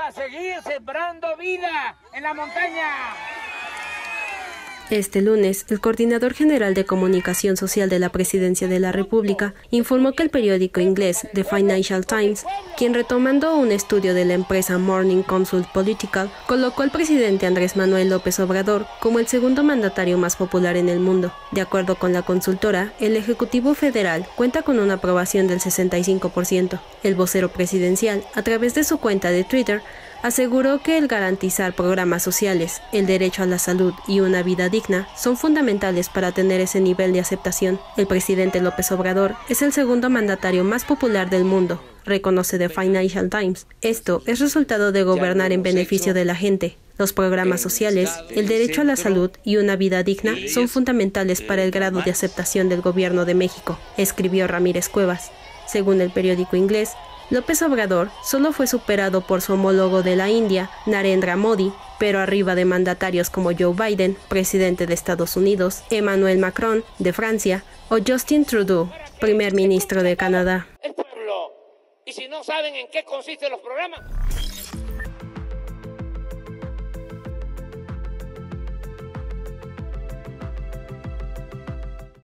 a seguir sembrando vida en la montaña. Este lunes, el coordinador general de comunicación social de la Presidencia de la República informó que el periódico inglés The Financial Times, quien retomando un estudio de la empresa Morning Consult Political, colocó al presidente Andrés Manuel López Obrador como el segundo mandatario más popular en el mundo. De acuerdo con la consultora, el Ejecutivo Federal cuenta con una aprobación del 65%. El vocero presidencial, a través de su cuenta de Twitter, aseguró que el garantizar programas sociales, el derecho a la salud y una vida digna son fundamentales para tener ese nivel de aceptación. El presidente López Obrador es el segundo mandatario más popular del mundo, reconoce The Financial Times. Esto es resultado de gobernar en beneficio de la gente. Los programas sociales, el derecho a la salud y una vida digna son fundamentales para el grado de aceptación del gobierno de México, escribió Ramírez Cuevas. Según el periódico inglés, López Obrador solo fue superado por su homólogo de la India, Narendra Modi, pero arriba de mandatarios como Joe Biden, presidente de Estados Unidos, Emmanuel Macron, de Francia, o Justin Trudeau, primer ministro de Canadá. El pueblo. Y si no saben en qué consisten los programas...